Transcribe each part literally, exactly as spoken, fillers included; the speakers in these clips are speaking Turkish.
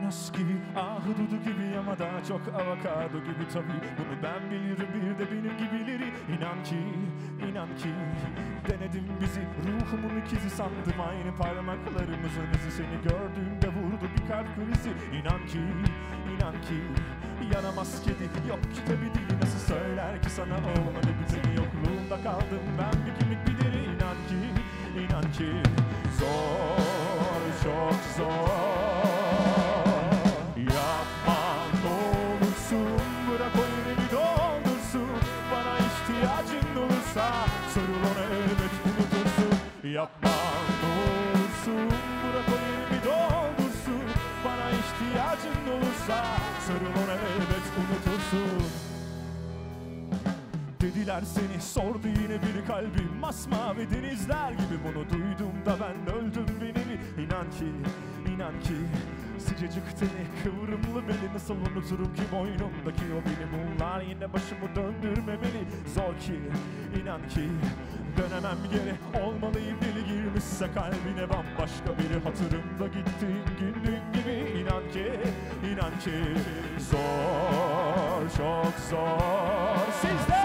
ananas gibi, ahududu gibi ama daha çok avokado gibi tabii. Bunu ben bilirim, bir de benim gibileri. İnan ki, inan ki denedim bizi, ruhumun ikizi sandım. Aynı parmaklarımızın izi, seni gördüğümde vurdu bir kalp krizi. İnan ki, inan ki yaramaz kedi, yok kitabı dili nasıl söyler ki sana olmadı biteni. Yokluğunda kaldım ben bir kimlik bir deri. İnan ki, inan ki zor, çok zor. Yapma ne olursun, bırak o yüreği doldursun. Bana ihtiyacın olursa sarıl ona, elbet unutursun. Yapma ne olursun, bırak o yüreği doldursun. Bana ihtiyacın olursa sarıl ona, elbet unutursun. Dediler seni sordu yine bir kalbim, masmavi denizler gibi. Bunu duyduğumda ben öldüm bir nevi. İnan ki, inan ki sıcacık teni, kıvrımlı beli nasıl unuturum ki boynumdaki o benim. Bunlar yine başımı döndürmemeli. Zor ki, inan ki dönemem geri. Olmalıyım deli girmişse kalbine bambaşka biri. Hatırımda gittiğin gün dün gibi. İnan ki, inan ki zor, çok zor. Sizde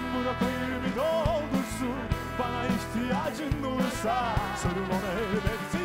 ihtiyacın olursa sarıl ona, elbet